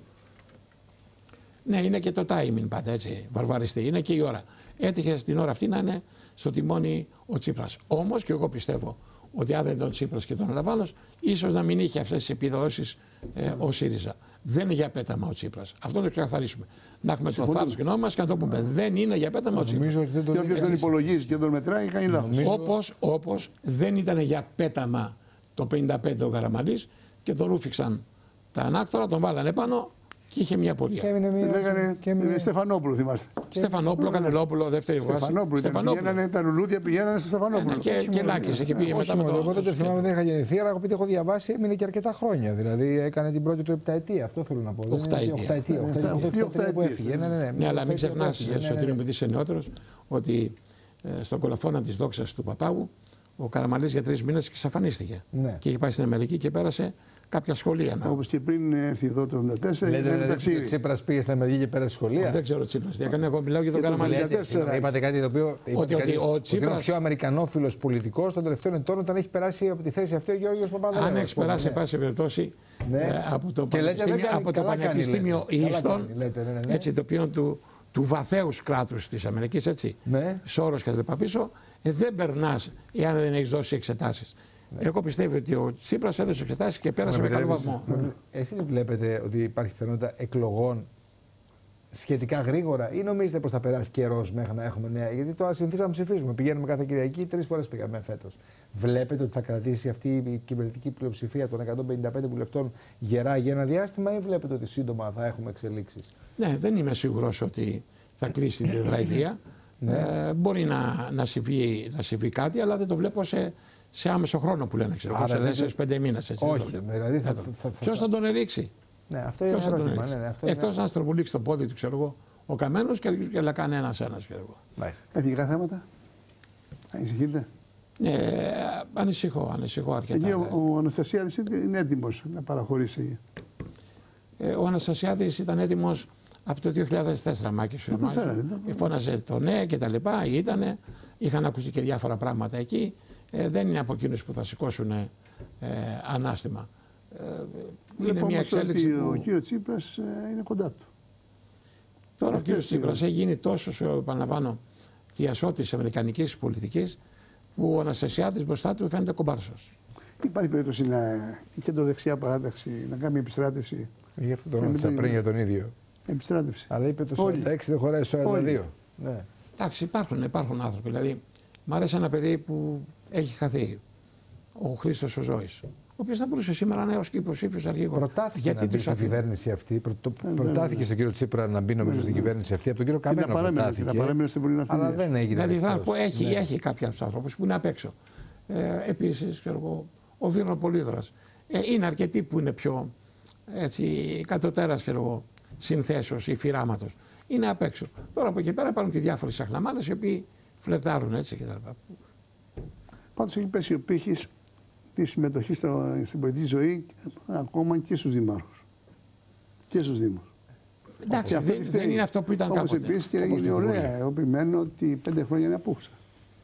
Ναι, είναι και το timing πάντα έτσι, βαρβαριστή. Είναι και η ώρα. Έτυχε στην ώρα αυτή να είναι στο τιμόνι ο Τσίπρας. Όμως και εγώ πιστεύω ότι αν δεν ήταν ο Τσίπρας και τον Αραβάνος, ίσως να μην είχε αυτές τις επιδόσεις ε, ο ΣΥΡΙΖΑ. Δεν είναι για πέταμα ο Τσίπρας. Αυτό να το ξεκαθαρίσουμε. Να έχουμε το θάρρος και νόμο μας και να το πούμε. Δεν είναι για πέταμα ο Τσίπρας. Και όποιος δεν υπολογίζει και τον μετράει, κάνει λάθος. Όπως, όπως δεν ήταν για πέταμα το πενήντα πέντε ο Καραμανλής και τον ρούφηξαν τα ανάκτορα, τον βάλανε πάνω. Και είχε μια πορεία. Και μια... Λέγανε και μια... Στεφανόπουλο, θυμάστε. Και... Στεφανόπουλο, Κανελόπουλο, δεύτερη βάση. Στεφανόπουλο. Πηγαίνανε, τα λουλούδια πηγαίνανε στο Στεφανόπουλο. Ναι, και και Λάκης εκεί πήγε μετά με το. Εγώ δεν θυμάμαι, δεν είχα γεννηθεί, αλλά επειδή έχω διαβάσει έμεινε και αρκετά χρόνια. Δηλαδή έκανε την πρώτη του επταετία. Αυτό θέλω να πω. Οχταετία. Ναι, αλλά μην ξεχνά, Σωτήρη μου, είσαι νεότερο, ότι στον κολοφόνα τη δόξα του Παπάγου ο Καραμανλής για τρει μήνε εξαφανίστηκε. Και είχε πάει στην Αμερική και πέρασε κάποια σχολεία. Όπως και πριν έρθει εδώ το εβδομήντα τέσσερα. Λέτε δηλαδή ο Τσίπρας πήγε στην Αμερική και πέρασε σχολεία. Δεν ξέρω Τσίπρας τι έκανε. Εγώ μιλάω για τον Καραμανλή. Είπατε κάτι το οποίο. Ότι, ότι ο Τσίπρας είναι ο πιο αμερικανόφιλος πολιτικός των τελευταίων ετών όταν έχει περάσει από τη θέση αυτή ο Γιώργος Παπανδρέου. Αν έχει περάσει, σε πάση περιπτώσει, από το Πανεπιστήμιο Ίστον, έτσι το οποίο του βαθέους κράτους της Αμερικής, έτσι, Σόρος και τα λοιπά πίσω, δεν περνάς εάν δεν έχεις δώσει εξετάσεις. Ναι. Εγώ πιστεύω ότι ο Τσίπρας έδωσε εξετάσεις και πέρασε με καλό βαθμό. Εσείς βλέπετε ότι υπάρχει πιθανότητα εκλογών σχετικά γρήγορα ή νομίζετε πως θα περάσει καιρός μέχρι να έχουμε νέα? Γιατί τώρα συνηθίσαμε να ψηφίζουμε. Πηγαίνουμε κάθε Κυριακή, τρεις φορές πήγαμε φέτος. Βλέπετε ότι θα κρατήσει αυτή η κυβερνητική πλειοψηφία των εκατόν πενήντα πέντε βουλευτών γερά για ένα διάστημα ή βλέπετε ότι σύντομα θα έχουμε εξελίξεις? Ναι, δεν είμαι σίγουρος ότι θα κλείσει την τετραετία. Ναι. Ε, μπορεί να, να, συμβεί, να συμβεί κάτι, αλλά δεν το βλέπω σε. Σε άμεσο χρόνο που λένε, ξέρω, σε τέσσερις πέντε μήνες. Όχι, δηλαδή θα, θα, θα, ποιος θα τον ρίξει? Ναι, αυτό είναι ερώτημα. Ναι, ναι, εκτός να στραβουλήξει το πόδι του, ξέρω εγώ, ο Καμένος και αρχίζει και λακάνε ένας-ένας, ξέρω εγώ. Εθνικά θέματα, ανησυχείτε? Ναι, ανησυχώ, ανησυχώ αρκετά. Εκεί ο, ο Αναστασιάδης είναι έτοιμος να παραχωρήσει. Ε, ο Αναστασιάδης ήταν έτοιμος από το δύο χιλιάδες τέσσερα, Μάκη σου. Φώναζε το ναι και τα λοιπά, ήτανε, είχαν ακούσει και διάφορα πράγματα εκεί. Ε, δεν είναι από εκείνους που θα σηκώσουν ε, ανάστημα. Ε, είναι μια εξέλιξη ότι που... ο κ. Τσίπρας ε, είναι κοντά του. Τώρα ο κ. Τσίπρας έχει γίνει τόσο, επαναλαμβάνω, θειασότης της αμερικανικής πολιτικής, που ο Αναστασιάδης μπροστά του φαίνεται κομπάρσος. Υπάρχει περίπτωση να, η κεντροδεξιά παράταξη να κάνει επιστράτευση? Γι' αυτό το ρώτησα πριν για τον ίδιο. Επιστράτευση. Αλλά είπε το σαράντα έξι δεν χωράει σαράντα δύο. Ναι. Εντάξει, υπάρχουν, υπάρχουν άνθρωποι. Δηλαδή, μ' αρέσει ένα παιδί που έχει χαθεί. Ο Χρήστος ο Ζώης. Ο οποίος θα μπορούσε σήμερα να είναι ως και υποψήφιος αρχηγός. Προτάθηκε γιατί να μπει στην κυβέρνηση αυτή. Πρω, το, ε, προτάθηκε στον κύριο Τσίπρα να μπει νομίζω στην κυβέρνηση αυτή. Από τον κύριο Καμένο προτάθηκε. Να παρέμεινε στην Βουλή Αθηνίας. Αλλά δεν έγινε. Δηλαδή θα πω, έχει, ναι. έχει κάποιους ανθρώπους που είναι απ' έξω. Ε, επίσης, ο Βίρνο Πολύδωρας. Ε, είναι αρκετοί που είναι πιο έτσι, κατωτέρας συνθέσεως ή φυράματος. είναι απ' έξω. Τώρα από εκεί πέρα υπάρχουν και διάφοροι σαχλαμάδες οι οποίοι φλερτάρουν έτσι κτλ. Πάντως έχει πέσει ο πύχης τη συμμετοχή στην πολιτική ζωή ακόμα και στους δημάρχους. Και στους δήμους. Εντάξει, δεν, δεν είναι αυτό που ήταν κάποτε. Όπως επίσης και η νεολαία. Εγώ επιμένω ότι πέντε χρόνια είναι απούσα.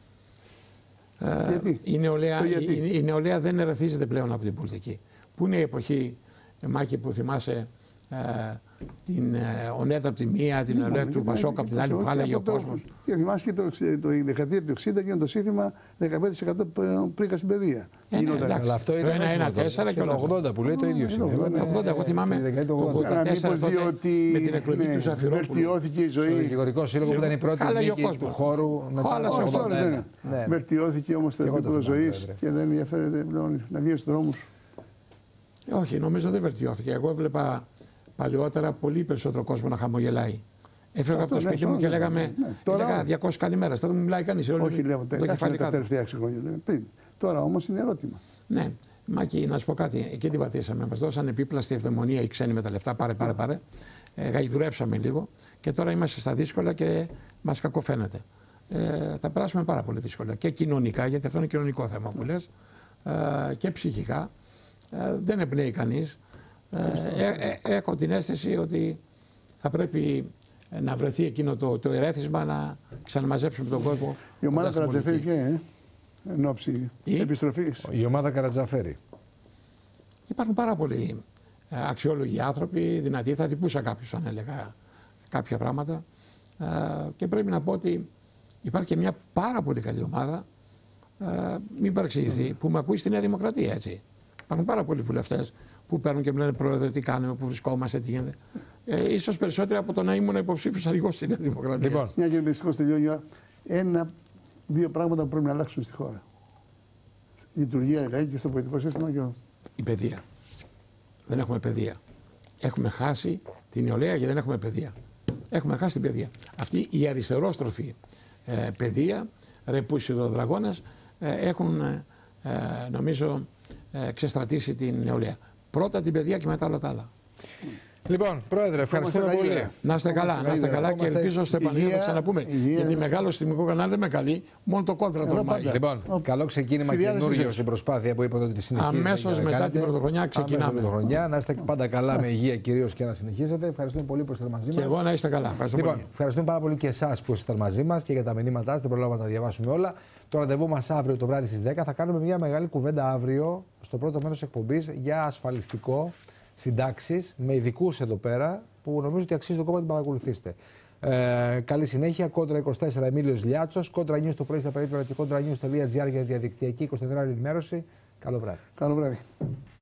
Ε, γιατί? Η, νεολαία, γιατί? Η, η νεολαία δεν ερεθίζεται πλέον από την πολιτική. Πού είναι η εποχή, Μάκη, που θυμάσαι ε, την ε, ΟΝΕΔ από τη μία, την ΟΝΕΔ του Πασόκ από την άλλη που χάλαγε ο κόσμος. Και θυμάσαι και το, το, η δεκαετία του εξήντα και το σύνθημα δεκαπέντε τοις εκατό πρίκα στην παιδεία. Ε, ναι, εντάξει, αυτό το ένα ένα τέσσερα και το ογδόντα που λέει το ίδιο είναι. Το ογδόντα, εγώ θυμάμαι το ογδόντα τέσσερα με την εκλογή του Ζαφυρόπουλου. Βελτιώθηκε η ζωή. Στο Δικηγορικό Σύλλογο που ήταν η πρώτη νίκη του χώρου μετά το ογδόντα ένα. Βελτιώθηκε όμως το επίπεδο ζωής και δεν ενδιαφέρεται πλέον να βγει στους δρόμους. Όχι, νομίζω δεν βελτιώθηκε. Εγώ έβλεπα παλαιότερα πολύ περισσότερο κόσμο να χαμογελάει. Έφευγα από το σπίτι μου και λέγαμε έλεγα διακόσιες καλημέρες. Τώρα δεν μιλάει κανείς. Όχι, λέω τα τελευταία έξι χρόνια πριν. Τώρα όμως είναι ερώτημα. Ναι, Μάκη, να σου πω κάτι. Εκεί την πατήσαμε. Μας δώσαν επίπλαστη ευδαιμονία οι ξένοι με τα λεφτά. Πάρε, πάρε, πάρε. Ε, γαϊδουρέψαμε λίγο και τώρα είμαστε στα δύσκολα και μας κακοφαίνεται. Ε, θα περάσουμε πάρα πολύ δύσκολα. Και κοινωνικά, γιατί αυτό είναι κοινωνικό θέμα που λες, ε, και ψυχικά. Ε, δεν εμπνέει κανείς. Ε, ε, ε, έχω την αίσθηση ότι θα πρέπει να βρεθεί εκείνο το, το ερέθισμα να ξαναμαζέψουμε τον κόσμο. Η ομάδα Καρατζαφέρη και ε, εν ώψη επιστροφής. Η ομάδα Καρατζαφέρη. Υπάρχουν πάρα πολλοί αξιόλογοι άνθρωποι, δυνατοί. Θα τυπούσα κάποιους αν έλεγα κάποια πράγματα. Ε, και πρέπει να πω ότι υπάρχει και μια πάρα πολύ καλή ομάδα. Ε, μην παρεξηγηθεί, mm. που με ακούει στη Νέα Δημοκρατία, έτσι. Υπάρχουν πάρα πολλοί βουλευτές που παίρνουν και μου λένε πρόεδρε τι κάνουμε, που βρισκόμαστε, τι γίνεται. Ε, ίσως περισσότερο από το να ήμουν υποψήφιος αρχηγός στη Νέα Δημοκρατία. Λοιπόν, μια και δυστυχώς τελειώνει. Ένα-δύο πράγματα που πρέπει να αλλάξουν στη χώρα. Η λειτουργία δηλαδή και στο πολιτικό σύστημα και. Η παιδεία. Δεν έχουμε παιδεία. Έχουμε χάσει την νεολαία και δεν έχουμε παιδεία. Έχουμε χάσει την παιδεία. Αυτή η αριστερόστροφη ε, παιδεία, ρεπούσιδο δραγώνας, ε, έχουν ε, νομίζω ε, ξεστρατήσει την νεολαία. Πρώτα την παιδεία και μετά όλα τα άλλα. Λοιπόν, Πρόεδρε, ευχαριστούμε πολύ. Να είστε καλά, να είστε καλά και ελπίζω στο επανείο να ξαναπούμε. Γιατί μεγάλο στιγμικό κανάλι δεν με καλεί, μόνο το κόντρα τολμάει. Λοιπόν, καλό ξεκίνημα καινούριο στην προσπάθεια που είπατε ότι συνεχίζετε. Αμέσως μετά την πρωτοχρονιά ξεκινάμε. Να είστε πάντα καλά με υγεία κυρίως και να συνεχίζετε. Ευχαριστούμε πολύ που ήσασταν μαζί μας. Και εγώ να είστε καλά. Λοιπόν, ευχαριστούμε πάρα πολύ και εσάς που ήσασταν μαζί μας και για τα μηνύματά σας. Δεν προλάβαμε να τα διαβάσουμε όλα. Το ραντεβού μας αύριο το βράδυ στις δέκα. Θα κάνουμε μια μεγάλη κουβέντα αύριο στο πρώτο μέρος εκπομπής για ασφαλιστικό. Συντάξεις με ειδικούς εδώ πέρα που νομίζω ότι αξίζει το κόμμα να την παρακολουθήσετε. Ε, καλή συνέχεια. Κόντρα είκοσι τέσσερα Εμίλιος Λιάτσος. Κόντρα News το πρωί στα περίπτωρα και κόντρα news τελεία gr για διαδικτυακή εικοσιτετράωρη ενημέρωση. Καλό βράδυ. Καλό βράδυ.